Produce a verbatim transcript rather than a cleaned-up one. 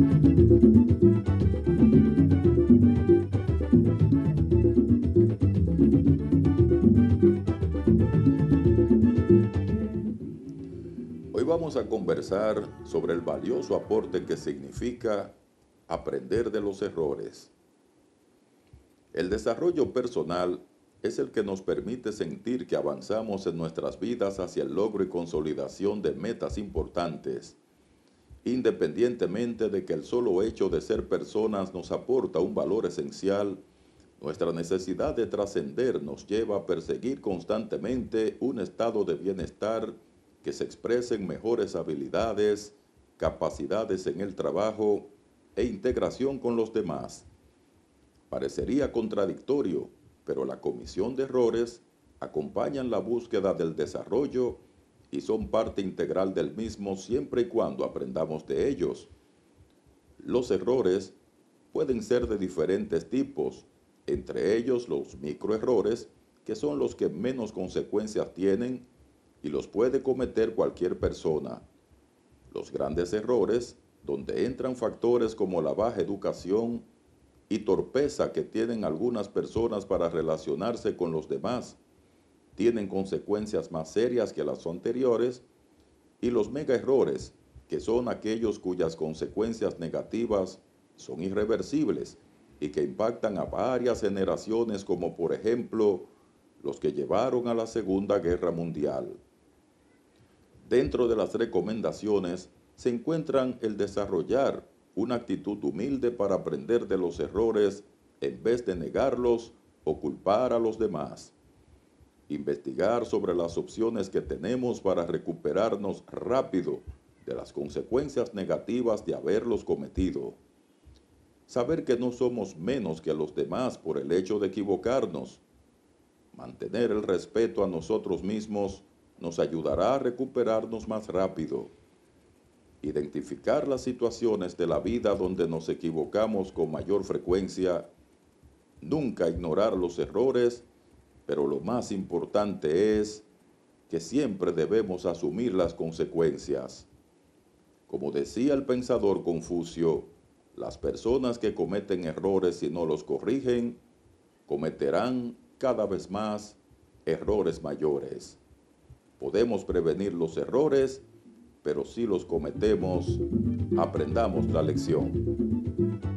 Hoy vamos a conversar sobre el valioso aporte que significa aprender de los errores. El desarrollo personal es el que nos permite sentir que avanzamos en nuestras vidas hacia el logro y consolidación de metas importantes, independientemente de que el solo hecho de ser personas nos aporta un valor esencial. Nuestra necesidad de trascender nos lleva a perseguir constantemente un estado de bienestar que se exprese en mejores habilidades, capacidades en el trabajo e integración con los demás. Parecería contradictorio, pero la comisión de errores acompañan la búsqueda del desarrollo y son parte integral del mismo siempre y cuando aprendamos de ellos. Los errores pueden ser de diferentes tipos, entre ellos los microerrores, que son los que menos consecuencias tienen y los puede cometer cualquier persona. Los grandes errores, donde entran factores como la baja educación y torpeza que tienen algunas personas para relacionarse con los demás, tienen consecuencias más serias que las anteriores, y los mega errores, que son aquellos cuyas consecuencias negativas son irreversibles y que impactan a varias generaciones, como por ejemplo los que llevaron a la Segunda Guerra Mundial. Dentro de las recomendaciones se encuentran el desarrollar una actitud humilde para aprender de los errores en vez de negarlos o culpar a los demás. Investigar sobre las opciones que tenemos para recuperarnos rápido de las consecuencias negativas de haberlos cometido. Saber que no somos menos que los demás por el hecho de equivocarnos. Mantener el respeto a nosotros mismos nos ayudará a recuperarnos más rápido. Identificar las situaciones de la vida donde nos equivocamos con mayor frecuencia. Nunca ignorar los errores, pero lo más importante es que siempre debemos asumir las consecuencias. Como decía el pensador Confucio, las personas que cometen errores y no los corrigen, cometerán cada vez más errores mayores. Podemos prevenir los errores, pero si los cometemos, aprendamos la lección.